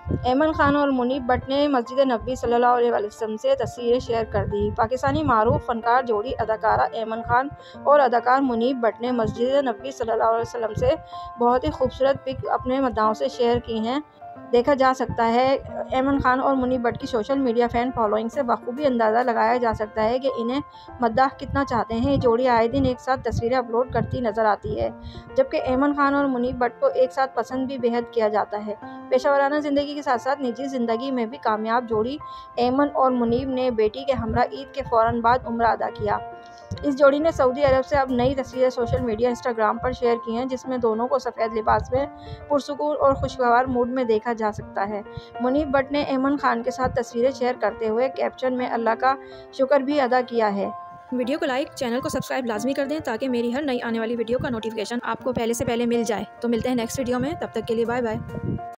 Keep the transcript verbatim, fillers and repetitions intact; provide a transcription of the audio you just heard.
ऐमन खान और मुनीब भट्ट ने मस्जिद नबवी सल्लल्लाहु अलैहि वसल्लम से तस्वीरें शेयर कर दी। पाकिस्तानी मारूफ फनकार जोड़ी अदाकारा ऐमन खान और अदाकार मुनीब भट्ट ने मस्जिद नबवी सल्लल्लाहु अलैहि वसल्लम से बहुत ही खूबसूरत पिक अपने मद्दाहों से शेयर की हैं। देखा जा सकता है ऐमन खान और मुनीब भट्ट की सोशल मीडिया फ़ैन फॉलोइंग से बखूबी अंदाज़ा लगाया जा सकता है कि इन्हें मद्दाह कितना चाहते हैं। ये जोड़ी आए दिन एक साथ तस्वीरें अपलोड करती नजर आती है, जबकि ऐमन खान और मुनीब भट्ट को एक साथ पसंद भी बेहद किया जाता है। पेशेवराना ज़िंदगी के साथ साथ निजी ज़िंदगी में भी कामयाब जोड़ी ऐमन और मुनीब ने बेटी के हमरा ईद के फ़ौरन बाद उम्रा अदा किया। इस जोड़ी ने सऊदी अरब से अब नई तस्वीरें सोशल मीडिया इंस्टाग्राम पर शेयर की हैं, जिसमें दोनों को सफ़ेद लिबास में पुरसुकून और खुशगवार मूड में देखा जा सकता है। मुनीब भट्ट ने ऐमन खान के साथ तस्वीरें शेयर करते हुए कैप्शन में अल्लाह का शुक्र भी अदा किया है। वीडियो को लाइक, चैनल को सब्सक्राइब लाजमी कर दें ताकि मेरी हर नई आने वाली वीडियो का नोटिफिकेशन आपको पहले से पहले मिल जाए। तो मिलते हैं नेक्स्ट वीडियो में, तब तक के लिए बाय बाय।